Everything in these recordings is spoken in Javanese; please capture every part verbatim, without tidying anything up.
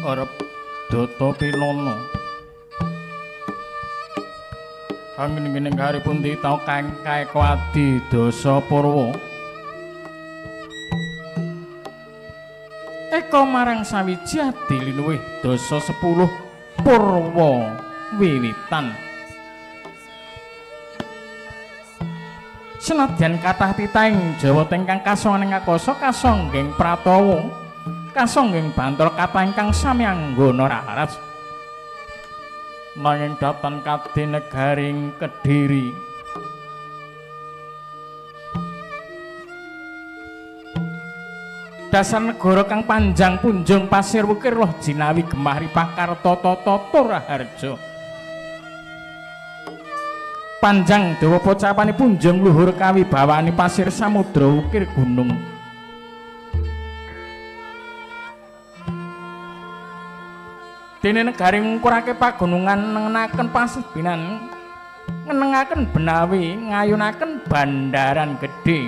arep Data Pinono. Angin-angin hari pundi tau kang kae kuadi Dasa Purwa. Eko marang sawiji adi linuwih Dasa sepuluh Purwa wiwitan. Senadyan kathah titahing Jawa ingkang kasonganing akasa kasonggeng Pratawa, kasonggeng Bantul kathah ingkang sami anggana raras. Nanging datan kadhe negaring Kediri. Dasar negara kang panjang punjung pasir wukir loh jinawi gemah ripah karta tata Raharja. Panjang dawa pocapane punjung luhur kawibawani pasir samudra wukir gunung. Dene negari ngungkurake pagunungan nengenaken pasibinan, ngenengaken Benawi, ngayunaken bandaran gedhe.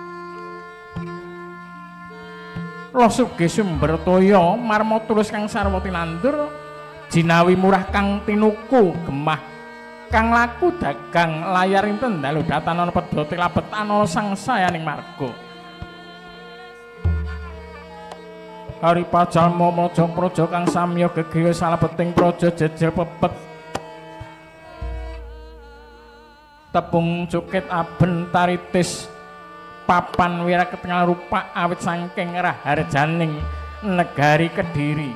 Loh sugih sumber toya marma tulus kang sarwa tinandur, jinawi murah kang tinuku gemah kang laku dagang layar inten dalu datan ana pedha tilabet ana sangsayaning marga. Hari pajalma praja-praja kang samya gegaya salebeting praja jejel pepet. Tepung cukit aben taritis papan wiraketengal rupa awit saking raharjaning negari Kediri.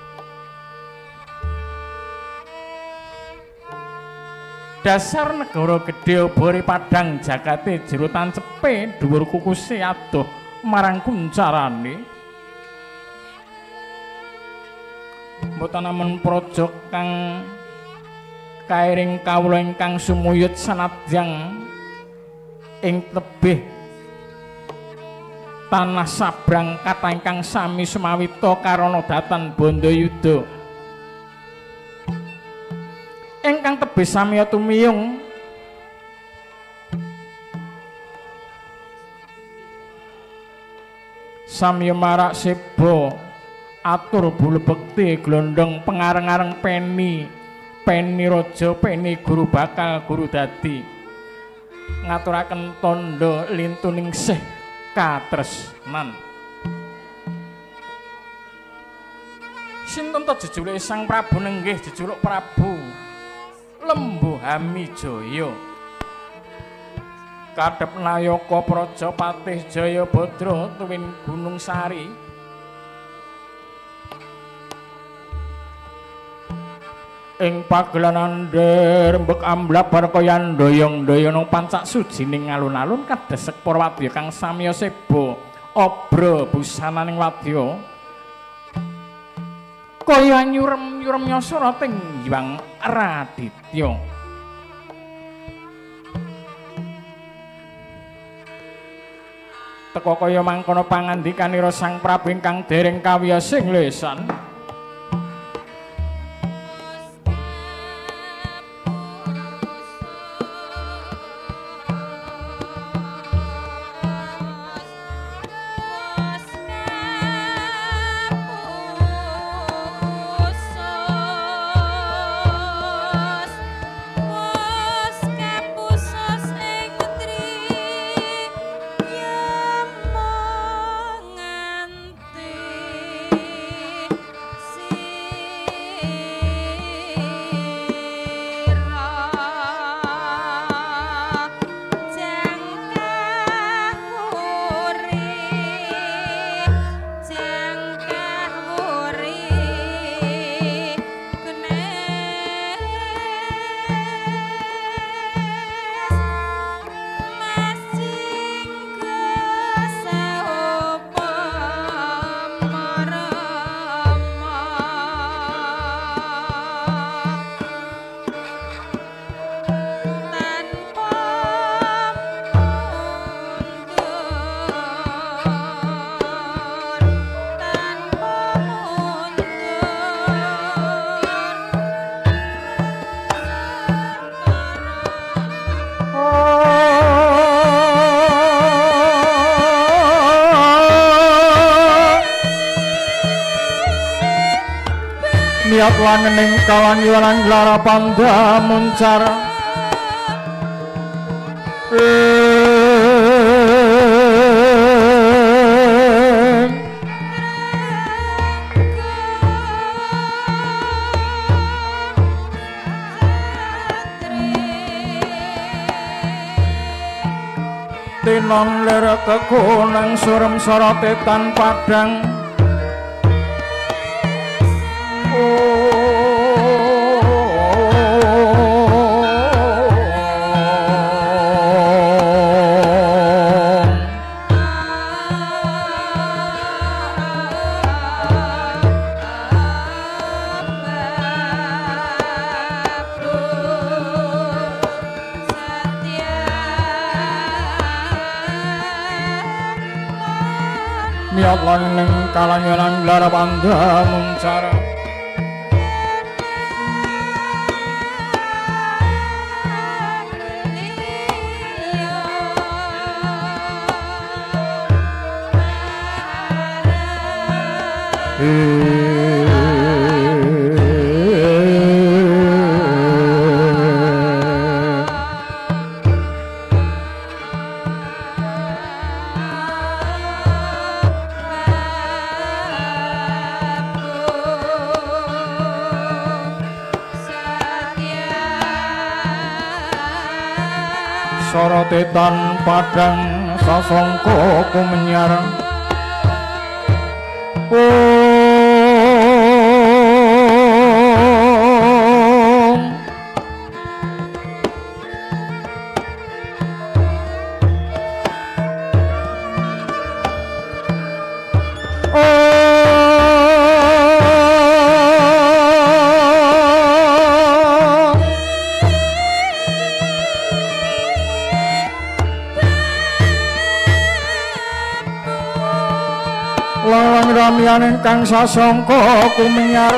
Dasar negara gedhe obore padhang jagate jero tancepe dhuwur kukuse adoh marang kuncarane. Mboten namung praja kang kairing kawula ingkang sumuyut sanadyan ing tebih tanah sabrang kathah ingkang sami sumawita karana datan Bandayuda. Ingkang tebih samya tumiyung samya marak seba atur bulu bekti glondong pengareng-areng peni peni raja peni guru bakal guru dadi ngaturaken tandha lintuning sih katresnan. Sinten to jejuluk Sang Prabu nenggih jejuluk Prabu Lembu Hamijaya. Kadhep Nayaka Prajapatih Jayabadra tuwin Gunung Sari. Ing pagelanan rembek amblak bar kaya ndoyong-ndoyong pancak sujining alun-alun kadesek para wadya kang samya seba obra busananing wadya kaya nyurem-nyurem nyosora ting Hyang Raditya. Teka kaya mangkono pangandikanira Sang Prabu ingkang dereng kawiyosing lesan. niat langening kalangiwanan larapanda muncar tinon lir kekunang surem sorotetan padang niat laneng kalangiwanan larapanda muncar sorotetan padang sasongko kumenyar oh ramian kang sasongko kumenyar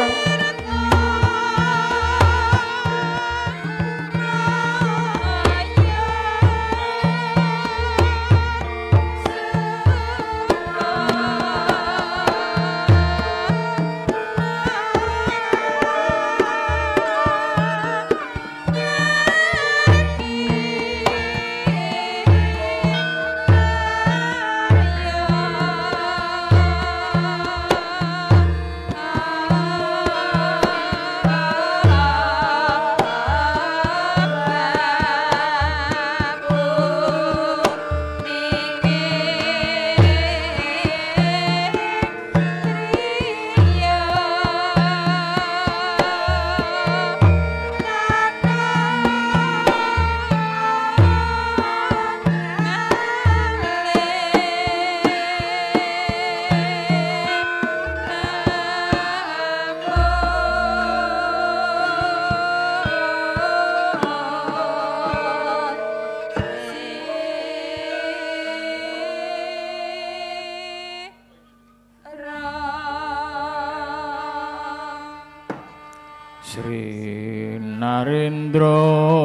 Sri Narendra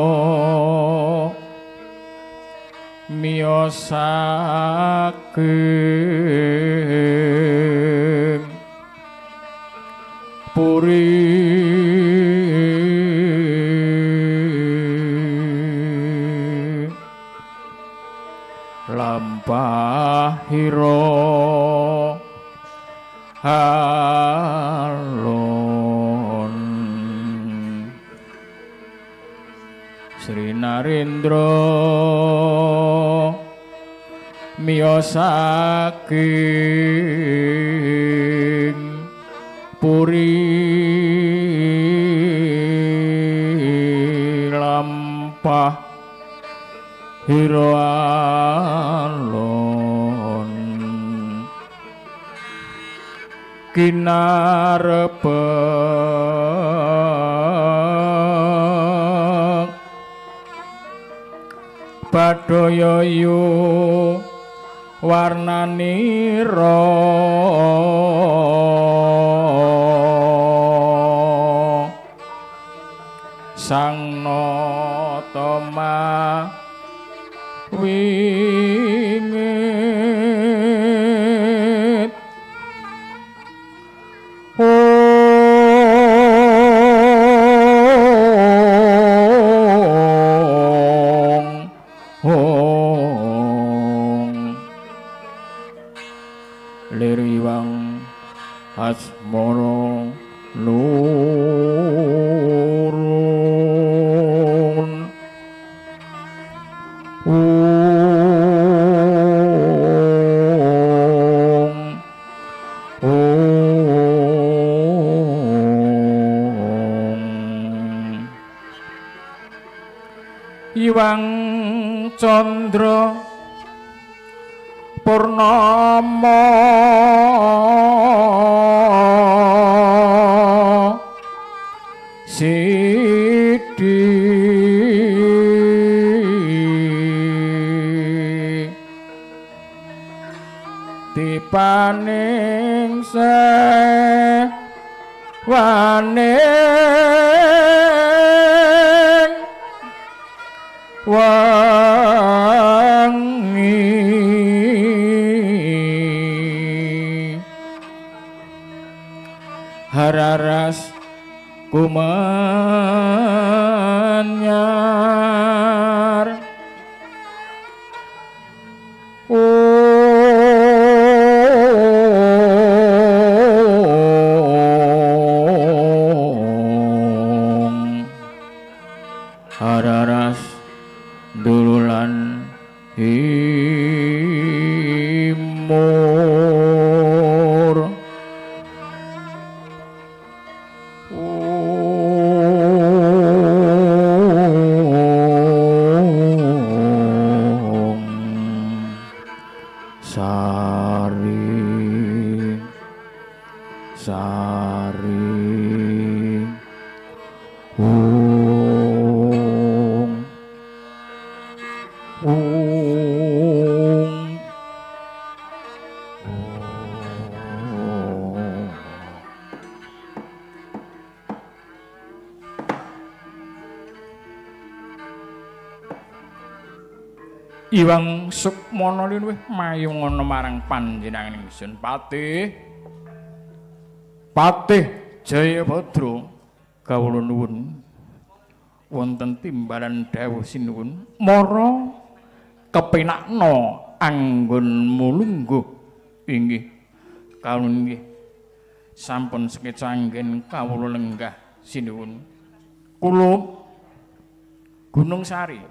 miyosaken puri lampahira alon Sri Narendra miyosaken puri lampah hira alon kinarepek badaya yu warnanira sang natama wingit oh nurun ung ung iwang candra purnama sidi dipaning sewaning wangi hararas kumanyar ong hararas dululan himur sari sari ung ung Iwang Sukmana luwih mayung ana marang panjenengan ingsun Patih Patih Jayabadra kawula nuwun wonten timbalan dawuh sinuwun mara kepinakna anggon mulungguh inggih kawula nggih sampun sekeca anggen kawula lenggah sinuwun kula Gunung Sari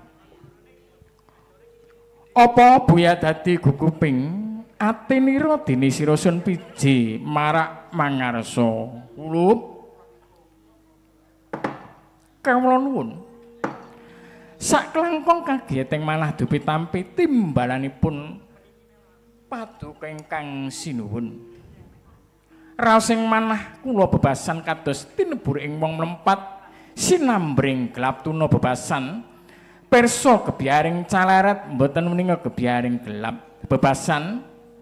apa buya dadi guguping atinira dene sira sun piji marak mangarsa kula kawula nuwun saklangkung kagiyating manah dupi tampi timbalanipun paduka ingkang sinuwun raosing manah kula bebasan kados tinebur ing wong mlempat sinambring gelap tuna bebasan perso kebiaring caleret mboten meninga kebiaring gelap bebasan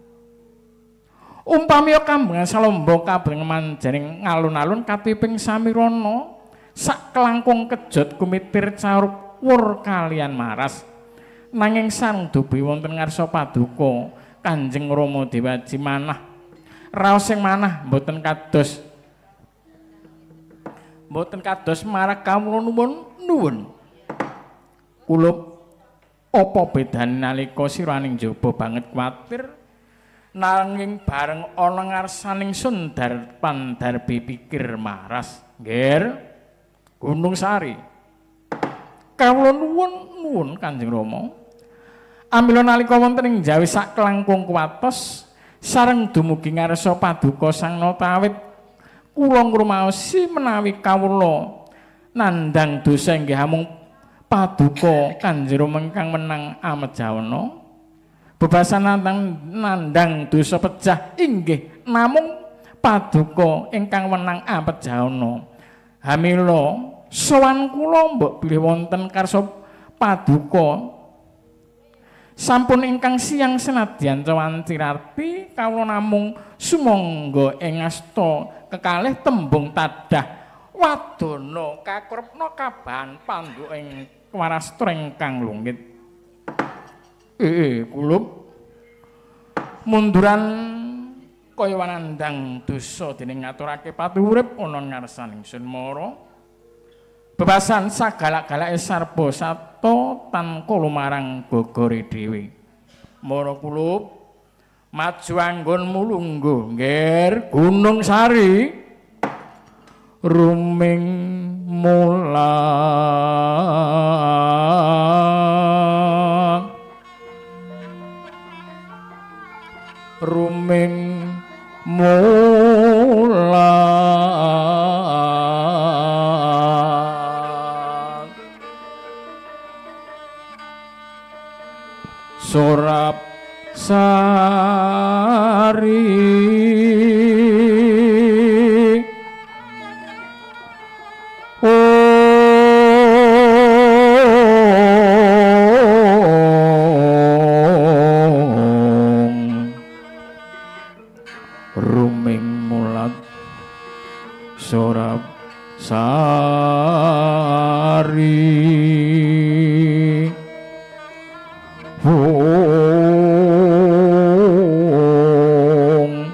umpami kambangan salomba kabeng manjaring ngalun-alun katiping samirana sak kelangkung kejot kumitir carup wur kalian maras nanging sareng dubi wonten ngarsa paduka Kanjeng Rama Dewaji manah raos sing manah mboten kados mboten kados marang kawula nuwun nuwun kula apa bedane nalika siraning jaba banget kuwatir nanging bareng ana ngarsaning sundar pandarbi pikir maras nggih Gunung Sari kawula nuwun nuwun Kanjeng Rama amila nalika wonten ing jawi sak kelangkung kuwatos sareng dumugi ngarsa paduka Sang Natawit kula ngrumaosi menawi kawula nandhang dosa inggih amung paduka Kanjeng Rama ingkang menang amejawana bebasan nandhang nandhang dosa pejah inggih namung paduka ingkang menang amejawana hamila sowan kula mbok bilih wonten karsa paduka sampun ingkang siyang senadyan cawan cirarti kawula namung sumangga ing asta kekalih tembung tadah wadana kakrepna kabahan panduk ing warastra ingkang lunggit eh kula munduran kaya wanandang dosa dening ngaturake patuwurip ana ngarsaning ingsun mara bebasan sagalak-galake sarba sato tan kula marang gogore dhewe mara kula maju anggon mulungguh nggih Gunung Sari ruming mulang ruming mulang sorap sari sorap sari hong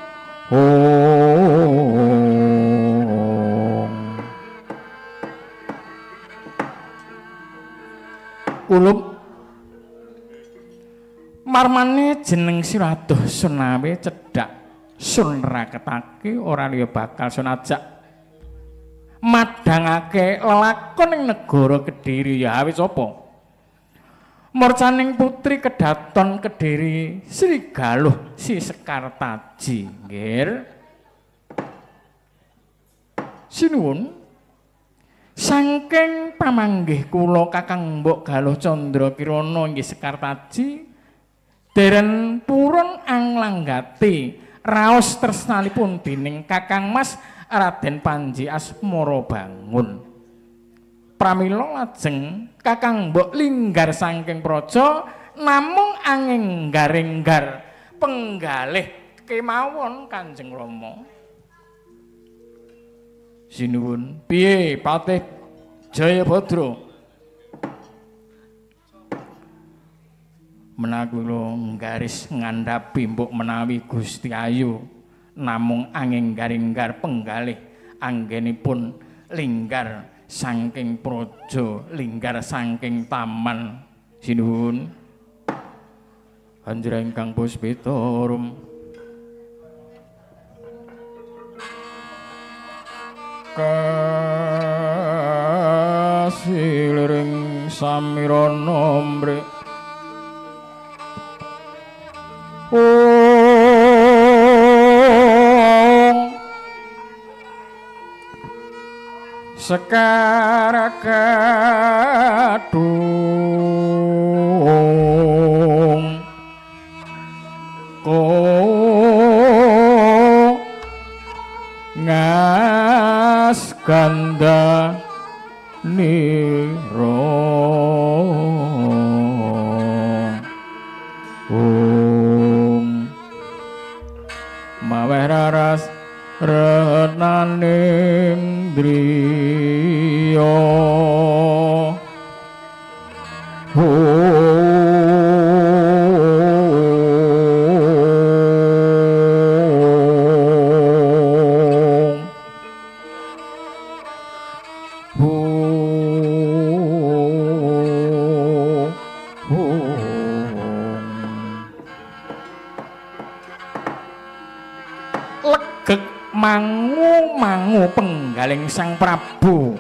hong kulup marmane jeneng siradoh sunawe cedhak sun raketake ora liya bakal sun ajak madhangake lelakon ing negara Kediri ya wis apa morcaning putri kedaton Kediri Sri Galuh Si Sekar Taji nggih sinuwun saking pamanggih kula Kakang Mbok Galuh Candra Kirana inggih Sekar Taji deren purun anglanggati raos tresnanipun dening Kakang Mas Raden Panji Asmara Bangun. Pramila lajeng Kakang Mbok linggar saking praja namung angenggar-enggar penggalih kemawon Kanjeng Rama. Sinuwun piye Patih Jayabadra? Menawi kula nggaris ngandhapi mbok menawi Gusti Ayu namung angenggar-enggar penggalih anggenipun linggar saking praja linggar saking taman sinuwun Anjra ingkang puspitarum kasiling samirana mrih Sekar kadung ko ngas ganda niro um maweh raras renaning driya mangu-mangu penggaling Sang Prabu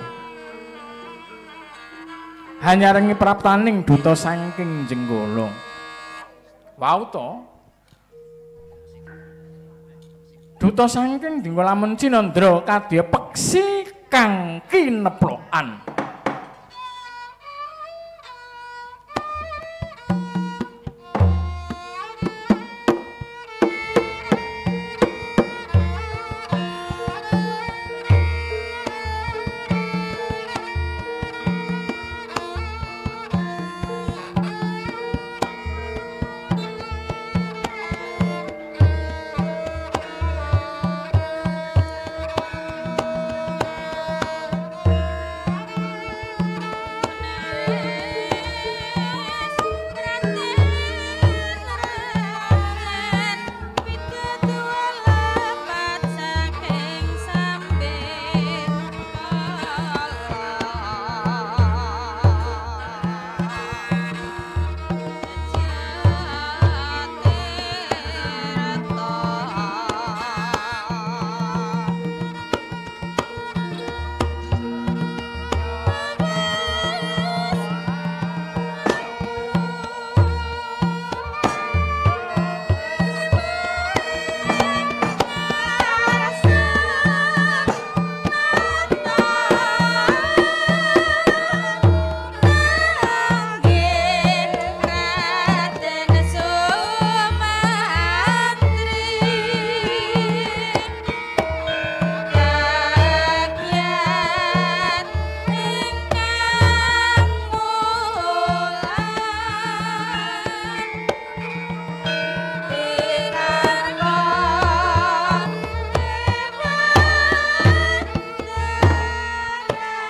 hanya rengi praptaning duta saking Jenggala wau to duta saking Jenggala Cinandra kadya peksi kang kineplokan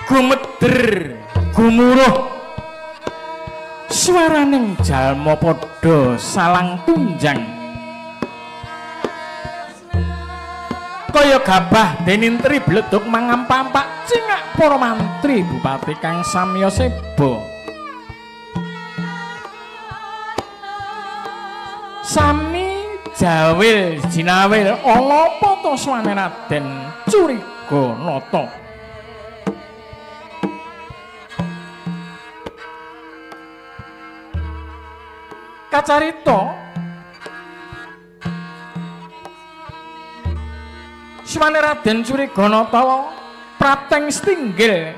gumeder gumuruh swaraning jalma padha salang tunjang kaya gabah denintri bleduk mangampak cingak para mantri bupati kang samya seba sami jawil jinawil ala apa to swane Raden Curiganata kacarita swane Raden Curiganata prapteng stinggil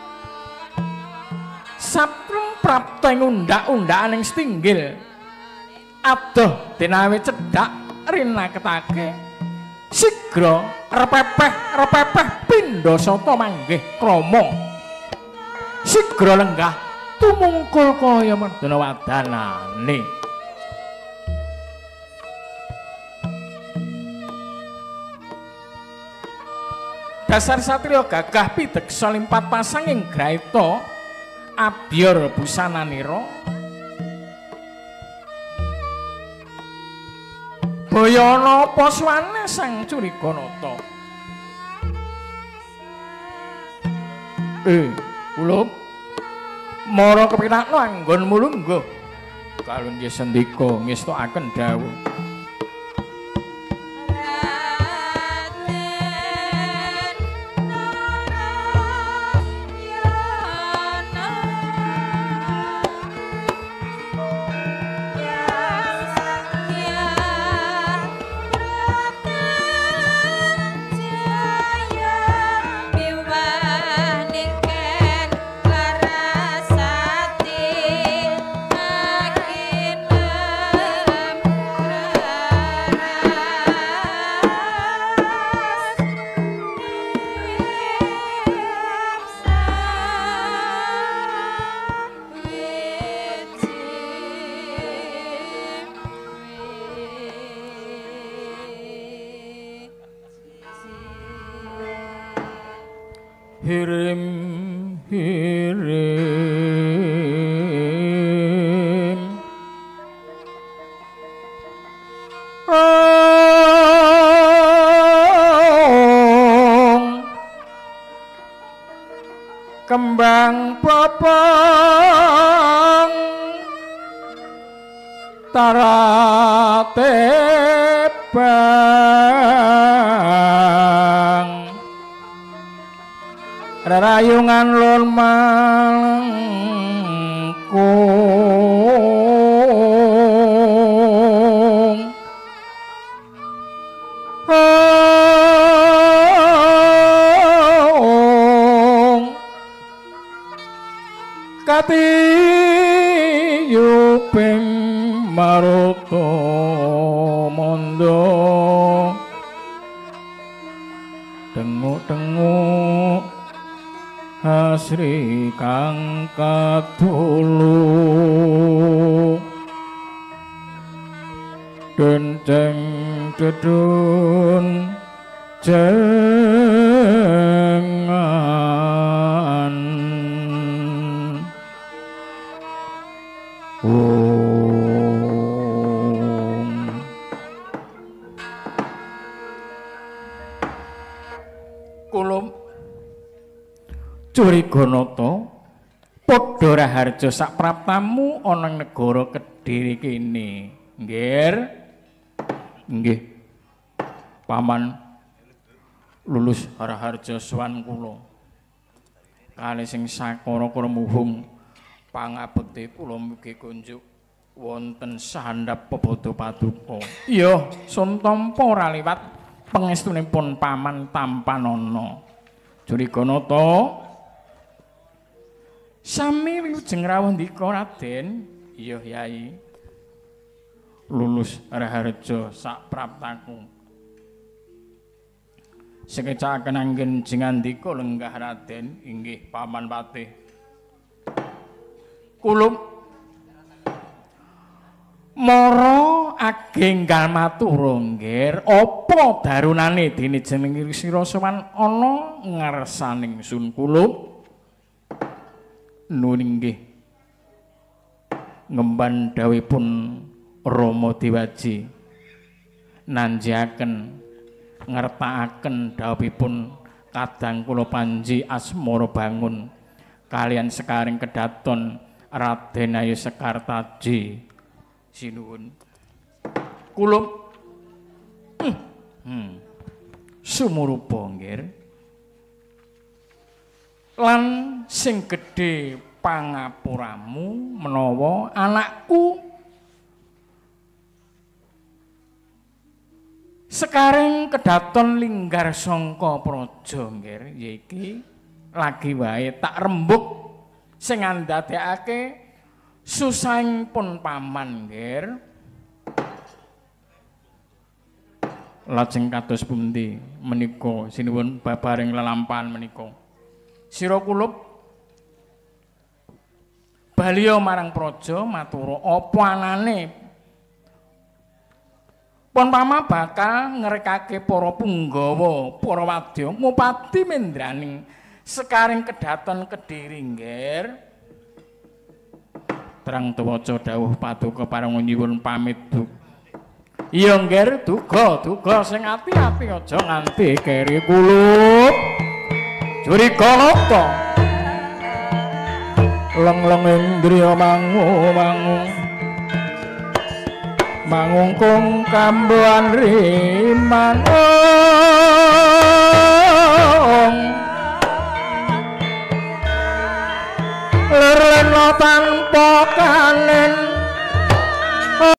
sapreng prapteng undak-undakaning stinggil adoh denawi cedhak rinaketake sigra repepeh repepeh pindha sata manggih krama sigra lenggah tumungkul kaya merdana wadanane dasar satriya gagah pideksa limpat pasanging graita abyor busananira bayana apa swane Sang Curiganata eh kula mara kepinakno anggonmu lungguh kalon nggih sendika ngestokaken dawuh hirim hirim ong kembang popong tarate bang rarayungan lon mangkung ong kati yuping maruto mondo tenguk-tenguk asri kang katulu dendeng dedun jengan om kulum Curiganata padha raharja sak praptamu ana negara Kedhiri kene. Nggih. Nggih. Paman lulus raharja sowan kula. Kali sing sakara kumuhung pangabekti kula mugi kunjuk wonten sahandhap pebada paduka. Iya, sun tampa ora liwat pangestunipun paman Tampanana. Curiganata sami wilujeng rawuh ndika Raden. Iya Yai. Lulus raharja sak praptaku. Sekecaken anggen jengandika lenggah Raden inggih Paman Patih. Kulum mara agenggal matur nggir apa darunane dene jeneng sira sowan ana ngarsaning sun kulum Nun inggih ngemban dawuhipun Rama Dewaji nanjaken ngertakaken dawuhipun kadang kula panji asmara bangun kalian sekaring kedaton Raden Ayu Sekar Taji sinuwun kula hmm sumurupa nggih lan sing gedhe pangapuramu menawa anakku sekaring kedaton linggar sangka praja nggih iki lagi wae tak rembug sing ngandadekake susahipun paman nggih lajeng kados pundi menika sinuwun babaring lelampahan menika sira kulup baliya marang praja matur apa anane pun pama bakal ngrekake para punggawa para wadya ngupati mendraning sekaring kedaton Kediri nggih terang tuwaca dawuh paduka parang nyuwun pamit du iya nggih duga duga sing ati-ati aja nganti keri kulup Juriga nata leng-leng indriya mangu-mangu mangungkung kambuhan rimanung lerena tanpa kan